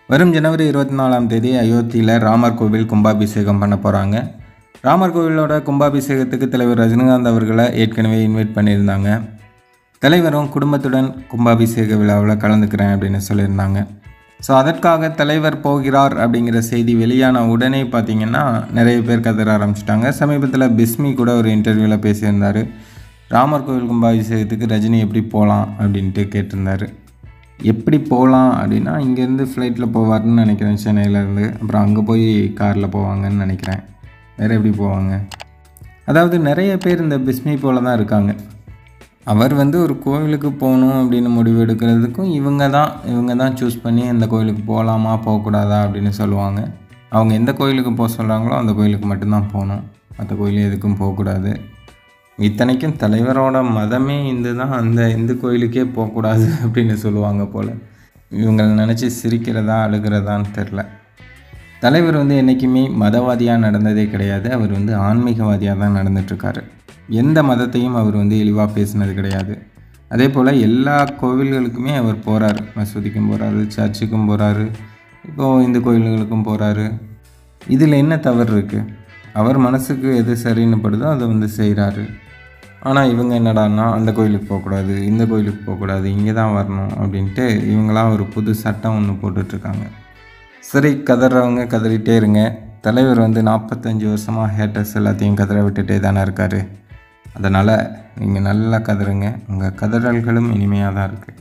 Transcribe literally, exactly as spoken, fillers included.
வரும் ஜனவரி இருபத்தி நாலாம் தேதி அயோத்தியில் ராமர் கோவில் கும்பாபிஷேகம் பண்ண போகிறாங்க. ராமர் கோவிலோட கும்பாபிஷேகத்துக்கு தலைவர் ரஜினிகாந்த் அவர்களை ஏற்கனவே இன்வைட் பண்ணியிருந்தாங்க. தலைவரும் குடும்பத்துடன் கும்பாபிஷேக விழாவில் கலந்துக்கிறேன் அப்படின்னு சொல்லியிருந்தாங்க. ஸோ அதற்காக தலைவர் போகிறார் அப்படிங்கிற செய்தி வெளியான உடனே பார்த்திங்கன்னா நிறைய பேர் கதற ஆரம்பிச்சிட்டாங்க. சமீபத்தில் பிஸ்மி கூட ஒரு இன்டர்வியூவில் பேசியிருந்தார். ராமர் கோவில் கும்பாபிஷேகத்துக்கு ரஜினி எப்படி போகலாம் அப்படின்ட்டு கேட்டிருந்தார். எப்படி போகலாம் அப்படின்னா இங்கேருந்து ஃப்ளைட்டில் போவார்னு நினைக்கிறேன், சென்னையிலேருந்து. அப்புறம் அங்கே போய் காரில் போவாங்கன்னு நினைக்கிறேன். வேறு எப்படி போவாங்க? அதாவது நிறைய பேர் இந்த பிஸ்மி போல தான் இருக்காங்க. அவர் வந்து ஒரு கோவிலுக்கு போகணும் அப்படின்னு முடிவு எடுக்கிறதுக்கும் இவங்க தான் இவங்க தான் சூஸ் பண்ணி இந்த கோவிலுக்கு போகலாமா போகக்கூடாதா அப்படின்னு சொல்லுவாங்க. அவங்க எந்த கோவிலுக்கு போக சொல்கிறாங்களோ அந்த கோவிலுக்கு மட்டும்தான் போகணும், மற்ற கோயில் எதுக்கும் போகக்கூடாது. இத்தனைக்கும் தலைவரோட மதமே இந்து தான், அந்த இந்து கோயிலுக்கே போகக்கூடாது அப்படின்னு சொல்லுவாங்க போல். இவங்களை நினச்சி சிரிக்கிறதா அழுகிறதான்னு தெரில. தலைவர் வந்து என்றைக்குமே மதவாதியாக நடந்ததே கிடையாது. அவர் வந்து ஆன்மீகவாதியாக தான் நடந்துகிட்ருக்காரு. எந்த மதத்தையும் அவர் வந்து இழிவாக பேசினது கிடையாது. அதே போல் எல்லா கோவில்களுக்குமே அவர் போகிறாரு. மசூதிக்கும் போகிறாரு, சர்ச்சுக்கும் போகிறாரு, இப்போது இந்து கோயில்களுக்கும் போகிறாரு. இதில் என்ன தவறு இருக்குது? அவர் மனசுக்கு எது சரின்னு படுதோ அதை வந்து செய்கிறாரு. ஆனால் இவங்க என்னடான்னா அந்த கோயிலுக்கு போகக்கூடாது, இந்த கோயிலுக்கு போகக்கூடாது, இங்கே தான் வரணும் அப்படின்ட்டு இவங்களாம் ஒரு புது சட்டம் ஒன்று போட்டுட்ருக்காங்க. சரி, கதறவங்க கதறிட்டே இருங்க. தலைவர் வந்து நாற்பத்தஞ்சு வருஷமாக ஹேட்டர்ஸ் எல்லாத்தையும் கதற விட்டுட்டே தானே இருக்கார். அதனால் நீங்கள் நல்லா கதறுங்க. உங்கள் கதறல்களும் இனிமையாக தான் இருக்குது.